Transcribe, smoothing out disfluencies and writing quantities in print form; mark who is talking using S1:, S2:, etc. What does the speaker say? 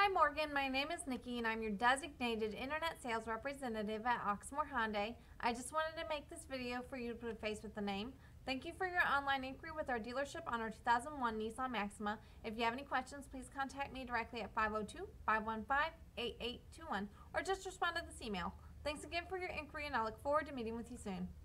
S1: Hi Morgan, my name is Nikki and I'm your designated internet sales representative at Oxmoor Hyundai. I just wanted to make this video for you to put a face with the name. Thank you for your online inquiry with our dealership on our 2001 Nissan Maxima. If you have any questions, please contact me directly at 502-515-8821 or just respond to this email. Thanks again for your inquiry and I look forward to meeting with you soon.